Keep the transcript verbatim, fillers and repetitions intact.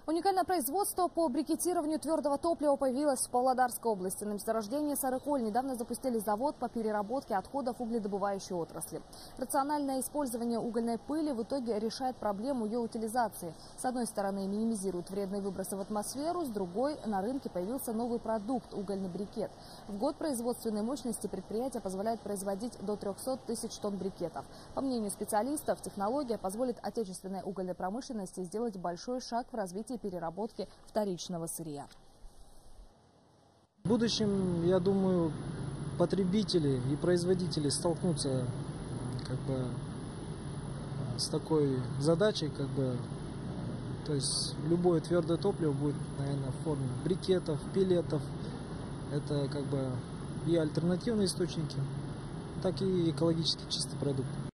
Уникальное производство по брикетированию твердого топлива появилось в Павлодарской области. На месторождении Сарыколь недавно запустили завод по переработке отходов угледобывающей отрасли. Рациональное использование угольной пыли в итоге решает проблему ее утилизации. С одной стороны, минимизирует вредные выбросы в атмосферу, с другой – на рынке появился новый продукт – угольный брикет. В год производственной мощности предприятия позволяет производить до трёхсот тысяч тонн брикетов. По мнению специалистов, технология позволит отечественной угольной промышленности сделать большой шаг в развитии переработки вторичного сырья. В будущем, я думаю, потребители и производители столкнутся как бы с такой задачей, как бы, то есть любое твердое топливо будет, наверное, в форме брикетов, пеллетов. Это как бы и альтернативные источники, так и экологически чистый продукт.